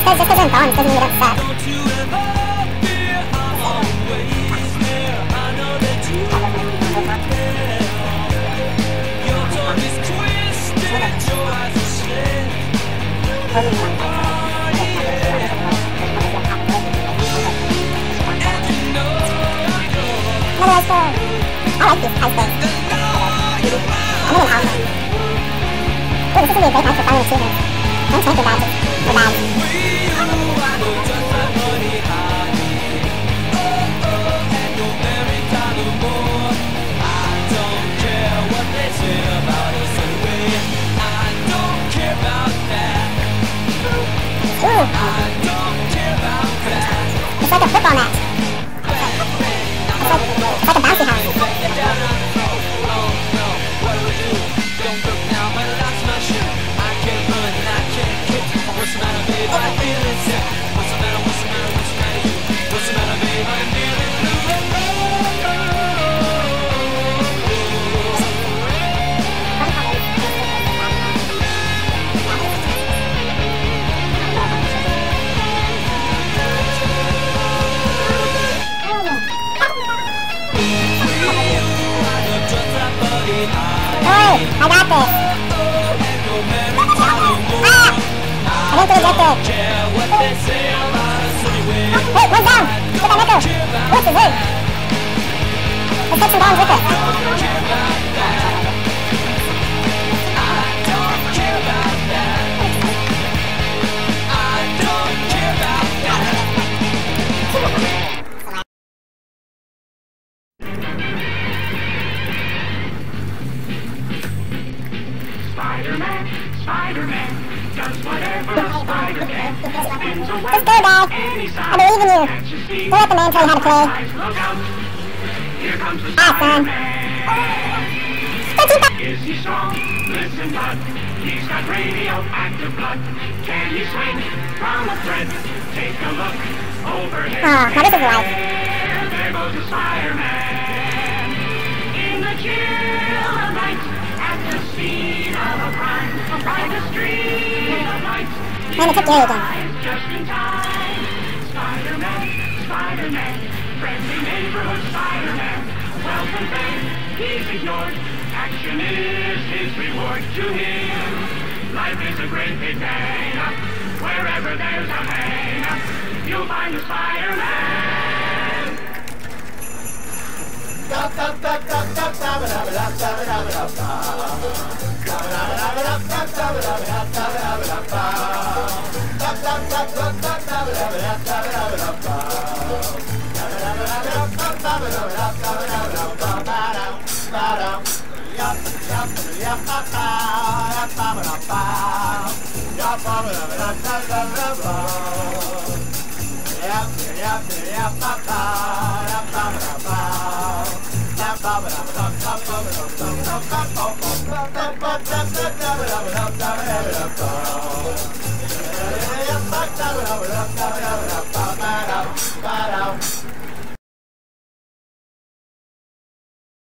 just because I'm gone doesn't mean you don't suck. Another iceberg. I like these icebergs. I'm in an alpha. Ooh, this is gonna be a great night for finding achievements. And champion badges. For badges. Ooh. It's like a football match. It's like a bouncy house. Hey, I got this. Ah! I didn't get ejected. Hey, one's down. Get that Nico. Whoops, it's late. Let's take some bombs with us. Spider-Man does whatever Spider-Man. Just go, guys. I believe in you. Don't let the man tell you how to play. Here comes the Awesome. Is he strong? Listen, bud. He's got radioactive blood. Can he swing from a thread? Take a look overhead. Oh, now this is life. There goes the Spider-Man. In the chill of night, at the scene of a crime, by the street of light. Man, it took Gary again. Just in time. Spider-Man, Spider-Man, friendly neighborhood Spider-Man. Welcome fame, he's ignored. Action is his reward to him. Life is a great big hang-up. Wherever there's a hang-up, you'll find a Spider-Man.